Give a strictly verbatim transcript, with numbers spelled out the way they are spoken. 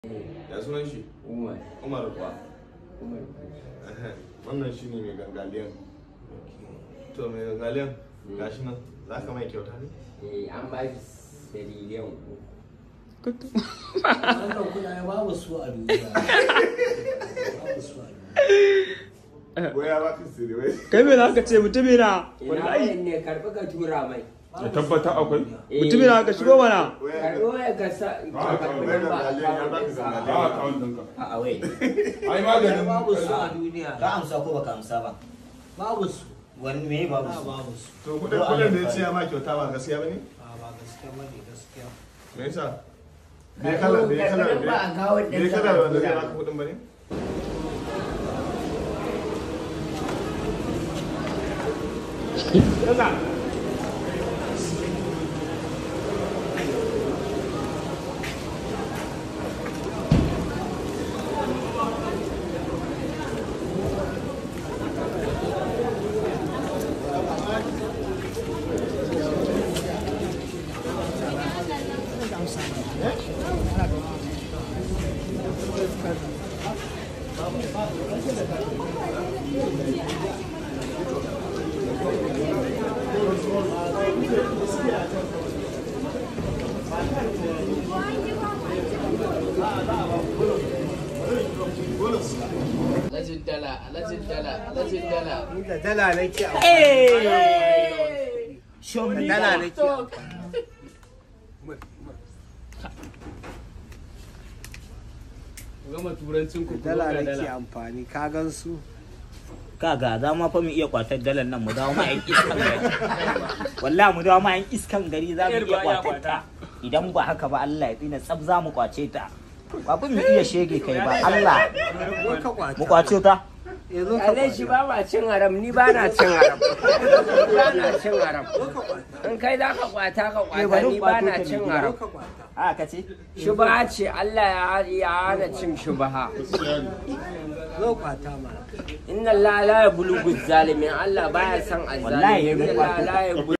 Ya sunan shi? Umar. Umar kuwa? Umar. Wannan shi ne mai gangaliyan. To mai gangaliyan gashi nan za ka mai kyauta ne? Eh, an ba shi miliyan uku. Wannan kuɗaɗe babu su a duniya. Babu su a duniya. Wai ya baka sirri wai. Kai me za ka ce mutumina? Ina wayan ne karɓi ka tura mai. Ya tabbata akwai. Eh, Mutumina ka shigo mana. karɓi waya ka sa ka karɓi Mai nan ba a gangaliyan ya kawo baka ɗinsa. A gangaliyan. akawun ɗinka. A'a wai, Ai maganin Babu su a duniya. ka amsa ko baka amsa ba? Babu su. Wani me babu Ba su? babu su. To kudin kudin da ya ce ya ma kyauta ba gaskiya ba ne? A ba gaskiya bane gaskiya. Me yasa? Me kala me kala Karɓi nan ba a kawo me ɗinsa. kala wanda zai baka kudin ba ne? Alhajin dala, alhajin dala, alhajin dala. Ni da dala nake amfani. Show me Dala that. nake. Gama turancin ku Dala nake amfani. Ka gan su? Kaga za ma fa mu iya kwatar dalar nan mu dawo ma yan iskan gari. Wallahi mu dawo ma yan iskan gari za mu iya kwatar ta. Idan ba haka ba Allah ya tsina tsab za mu kwace ta. Kafin mu iya shege kai ba Allah Ko ka kwata. mu kwace ta. Yanzu ka Alai shi ba ma cin haram, ni ba na cin haram. Ba na cin haram. In kai za ka kwata ka kwata, ni ba na cin haram. ka kwata. A ka ce? Shubha ce Allah ya ya hana cin shubha. Zo kwata mana. Inna Allah la yablugu zalimin, Allah baya son azzalimi. Wallahi ya Inna Allah la yablugu